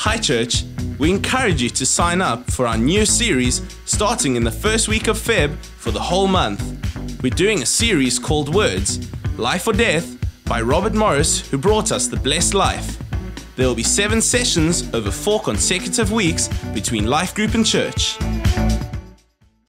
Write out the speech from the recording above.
Hi Church, we encourage you to sign up for our new series starting in the first week of Feb for the whole month. We're doing a series called Words, Life or Death by Robert Morris, who brought us The Blessed Life. There will be 7 sessions over 4 consecutive weeks between life group and church.